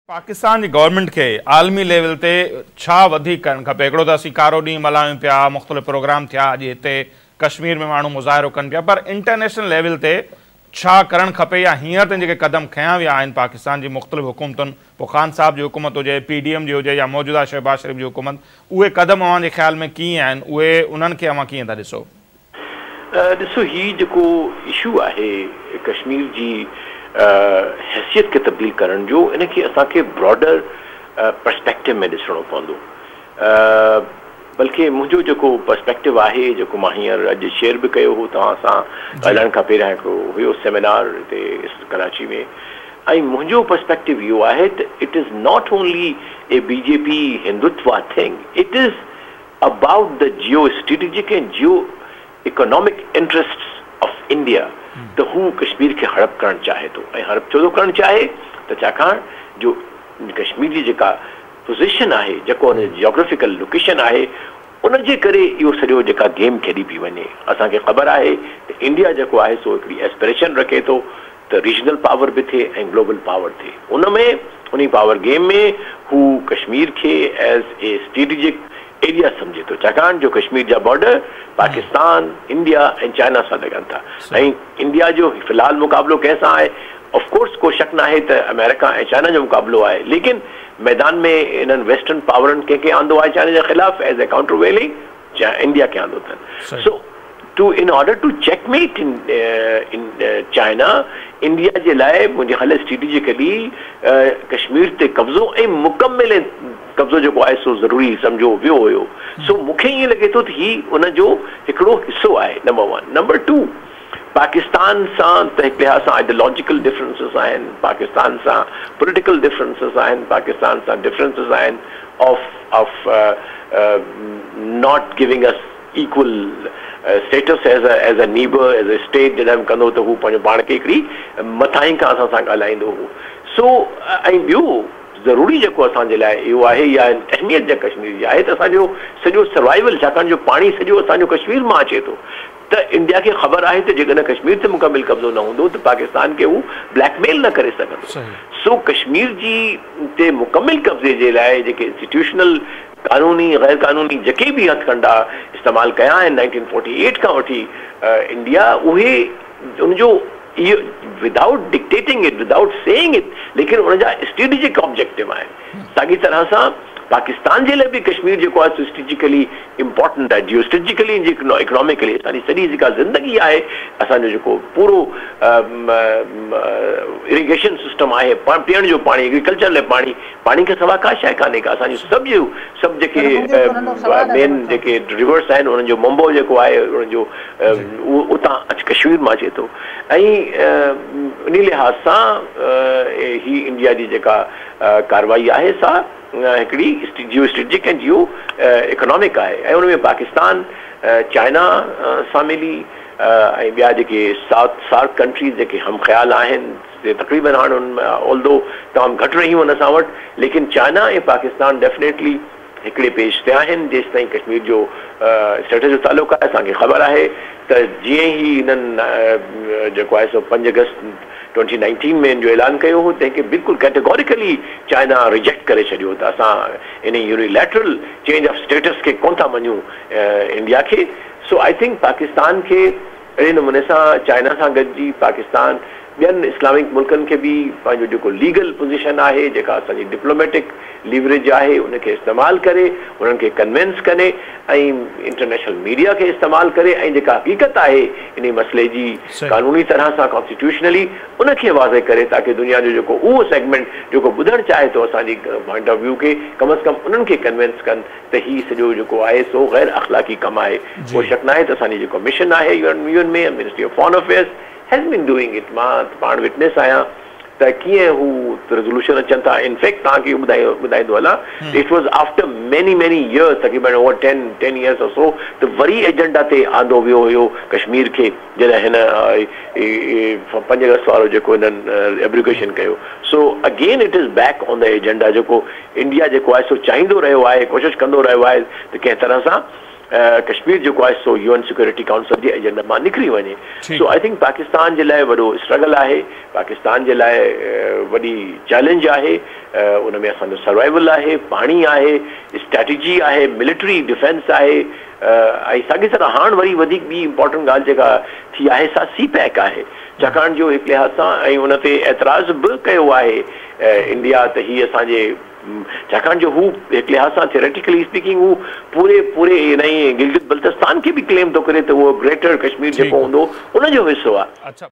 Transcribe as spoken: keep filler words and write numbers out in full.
पाकिस्तान की गवर्नमेंट के आलमी लेवल ते छा वधीक करण खपे। एकड़ो त असीं कारो ॾींहुं मल्हायूं पिया, मुख़्तलिफ़ प्रोग्राम थिया, अॼु हिते कश्मीर में माण्हू मुज़ाहिरो कनि पिया, पर इंटरनेशनल लेवल ते छा करणु खपे या हींअर ताईं जेके क़दम खयां विया आहिनि पाकिस्तान जी मुख़्तलिफ़ हुकूमतुनि, पोइ ख़ान साहब जी हुकूमत हुजे, पी डी एम जी हुजे या मौजूदा शहबाज शरीफ़ जी हुकूमत, उहे क़दम अव्हां जे ख़्याल में कीअं आहिनि, उहे उन्हनि खे अव्हां कीअं था ॾिसो? ॾिसो, हीउ जेको इशू आहे कश्मीर जी हैसियत खे तब्दील करण जो, इनखे असांखे ब्रॉडर पर्सपेक्टिव में ॾिसणो पवंदो। बल्कि मुंहिंजो जेको पर्सपेक्टिव आहे, जेको मां हींअर अॼु शेयर बि कयो हो तव्हां सां ॻाल्हाइण खां पहिरियां, हिकिड़ो हुयो सेमिनार हिते कराची में, ऐं मुंहिंजो पर्सपेक्टिव इहो आहे त it is not only a BJP Hindutva thing, it is about the geo strategic and geo economic interest of India. त हू कश्मीर खे हड़प करणु चाहे थो, ऐं हड़प छो थो करणु चाहे त छाकाणि जो कश्मीर जी जेका पोज़ीशन आहे, जेको हुन जियोग्राफिकल लोकेशन आहे, उनजे करे इहो सॼो जेका गेम खेॾी पई वञे। असांखे ख़बर आहे त इंडिया जेको आहे सो हिकिड़ी एस्पिरेशन रखे थो त रीजनल पावर बि थिए ऐं ग्लोबल पावर थिए। उन में उन पावर गेम में हू कश्मीर खे एज़ ए स्ट्रेटेजिक एरिया समझे थो, छाकाणि जो कश्मीर जा बॉर्डर पाकिस्तान, इंडिया ऐं चाइना सां लॻनि था, ऐं इंडिया जो फ़िलहाल मुक़ाबिलो कंहिंसां आहे? ऑफकोर्स को शक न आहे त अमेरिका ऐं चाइना जो मुक़ाबिलो आहे, लेकिन मैदान में इन्हनि वेस्टर्न पावरनि कंहिं कंहिं आंदो आहे चाइना जे ख़िलाफ़ as a countervailing, India खे आंदो अथनि। So to in order to checkmate in in China, India जे लाइ मुंहिंजे ख़्याल स्ट्रेटेजिकली कश्मीर ते कब्ज़ो ऐं मुकमिल कब्ज़ो जेको आहे सो ज़रूरी सम्झो वियो हुयो। सो मूंखे ईअं लॻे थो त हीउ उनजो हिकिड़ो हिसो आहे, number one. Number two, Pakistan सां त हिकु लिहाज़ सां आइडियोलॉजिकल डिफरेंसिस आहिनि, पाकिस्तान सां पॉलिटिकल डिफरेंसिस आहिनि, पाकिस्तान सां डिफरेंसिस आहिनि of of not giving us equal status as a as a neighbour, as a state. जॾहिं कंदो त हू पंहिंजो पाण खे हिकिड़ी मथां खां असां सां ॻाल्हाईंदो हो। सो ऐं ॿियो ज़रूरी जेको असांजे लाइ इहो आहे, या अहमियत जे कश्मीर जी आहे त असांजो सॼो सर्वाइवल, छाकाणि जो पाणी सॼो असांजो कश्मीर मां अचे थो, त इंडिया खे ख़बर आहे त जेकॾहिं कश्मीर ते मुकमिल कब्ज़ो न हूंदो त पाकिस्तान खे हू ब्लैकमेल न करे सघंदो। सो कश्मीर जी ते मुकमिल कब्ज़े जे लाइ जेके इंस्टीट्यूशनल कानूनी गैर कानूनी जेके बि हथकंडा इस्तेमालु कया आहिनि नाइनटीन फोर्टी एट खां वठी इंडिया, उहे उनजो इहो without dictating it, without saying it, लेकिन उनजा स्ट्रेटेजिक ऑब्जेक्टिव आहिनि। साॻी तरह सां पाकिस्तान जे लाइ बि कश्मीर जेको आहे स्ट्रेटेजिकली इम्पोर्टेंट आहे, जियो स्ट्रेटेजिकली इकोनॉमिकली असांजी सॼी जेका ज़िंदगी आहे, असांजो जेको पूरो इरिगेशन सिस्टम आहे, पीअण जो पाणी, एग्रीकल्चर लाइ पाणी, पाणी खां सवाइ का शइ कान्हे का। असांजो सभु सभु जेके मेन जेके रिवर्स आहिनि, उन्हनि जो मुंबो जेको आहे उनजो उतां कश्मीर मां अचे थो, ऐं इन लिहाज़ सां ही इंडिया जी जेका कार्रवाई आहे सा हिकिड़ी जियो स्ट्रेटेजिक ऐं जियो इकोनॉमिक आहे, ऐं उन में पाकिस्तान, चाइना सां मिली ऐं ॿिया जेके साउथ सार्क कंट्रीज़ जेके हम ख़्याल आहिनि, तक़रीबन हाणे उन ऑल्दो तमामु घटि रहियूं उन सां वटि, लेकिन चाइना ऐं पाकिस्तान डेफिनेटली हिकिड़े पेज ते आहिनि जेसि ताईं कश्मीर जो स्टेटस जो तालुक़ु आहे। असांखे ख़बर आहे त जीअं ई हिननि जेको आहे सो पंज अगस्त ट्वेंटी नाइनटीन में इन जो ऐलान कयो हो, तंहिंखे बिल्कुलु कैटेगोरिकली चाइना रिजेक्ट करे छॾियो त असां इन यूनिलैटरल चेंज ऑफ स्टेटस खे कोन था मञूं इंडिया खे। सो आई थिंक पाकिस्तान खे अहिड़े नमूने सां चाइना सां गॾिजी पाकिस्तान ॿियनि इस्लामिक मुल्कनि खे बि पंहिंजो जेको लीगल पोज़ीशन आहे, जेका असांजी डिप्लोमेटिक लीवरेज आहे, उनखे इस्तेमालु करे उन्हनि खे कन्विंस करे, ऐं इंटरनेशनल मीडिया खे इस्तेमालु करे, ऐं जेका हक़ीक़त आहे इन मसइले जी कानूनी तरह सां कॉन्स्टिट्यूशनली उनखे वाज़े करे, ताकी दुनिया जो जेको उहो सेगमेंट जेको ॿुधणु चाहे थो असांजी पॉइंट ऑफ व्यू खे, कम अज़ कम उन्हनि खे कन्विंस कनि त हीउ सॼो जेको आहे सो गैर अख़लाक़ी कमु आहे। कोई शक न आहे त असांजी जेको मिशन आहे यूएन में, ministry of foreign affairs has been doing it। मां पाण विटनेस आहियां त कीअं हू रेज़ोल्यूशन अचनि था। इनफैक्ट तव्हांखे ॿुधायो ॿुधाईंदो हलां, it was after many many years, तक़रीबन over ten ten years or so, त वरी एजेंडा ते आंदो वियो हुयो कश्मीर खे, जॾहिं हिन पंज अगस्त वारो जेको हिननि एब्रिगेशन कयो। So again it is back on the agenda, जेको इंडिया जेको आहे सो चाहींदो रहियो आहे, कोशिशि कंदो रहियो आहे त कंहिं तरह सां कश्मीर जेको आहे सो यूएन सिक्योरिटी काउंसिल जे एजेंडा मां निकिरी वञे। सो आई थिंक पाकिस्तान जे लाइ वॾो स्ट्रगल आहे, पाकिस्तान जे लाइ वॾी चैलेंज आहे, उन में असांजो सर्वाइवल आहे, पाणी आहे, स्ट्रेटजी आहे, मिलिट्री डिफेंस आहे, ऐं साॻी तरह हाणे वरी वधीक ॿी इंपॉर्टेंट ॻाल्हि जेका थी आहे सा सी पैक आहे, छाकाणि जो हिकु लिहाज़ सां ऐं उन ते एतिराज़ बि कयो आहे इंडिया त हीअ असांजे, छाकाणि जो हू हिकु लिहाज़ सां थियोरेटिकली स्पीकिंग हू पूरे पूरे इन गिलगित बल्तिस्तान खे बि क्लेम थो करे त उहो ग्रेटर कश्मीर जेको हूंदो उनजो हिसो आहे।